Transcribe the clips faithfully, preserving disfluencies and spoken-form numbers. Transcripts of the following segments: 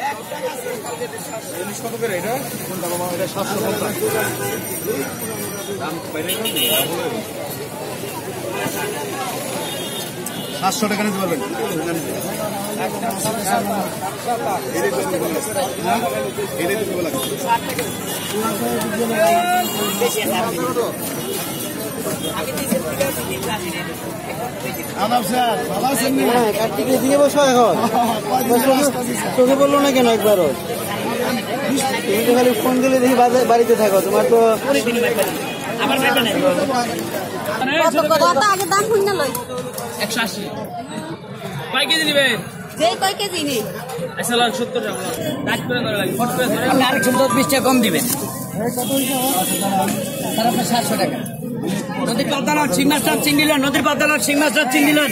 ইলিশ কত করে এটা? কোনটা বাবা? এটা সাতশো পঞ্চাশ। দাম বাইরে সাতশো টাকা নিতে পারবেন। কার্তিকে দিয়ে বসো এখন তোকে বললো না কেন একবারও? তুমি তো খালি ফোন দিলে দেখি বাড়িতে থাকো, তোমার তো একশো আশি কয় কেজি নিবে? কয় কেজি নেই সত্তর বিশ টাকা কম দিবেন। সাতশো টাকা নদীর পাতানার শিং মাছটার চিং দিলেন, নদীর পাতানার শিং মাছটার চিং দিলেন।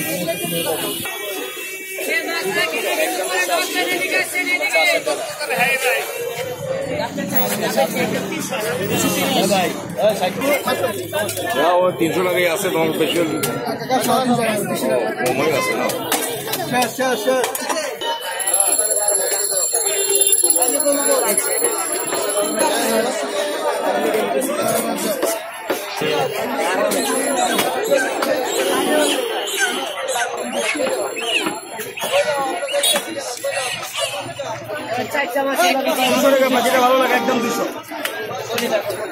তিনশো টাকাই আছে, তোমার বেশি কমই আছে না। ভালো লাগে একদম দুশো।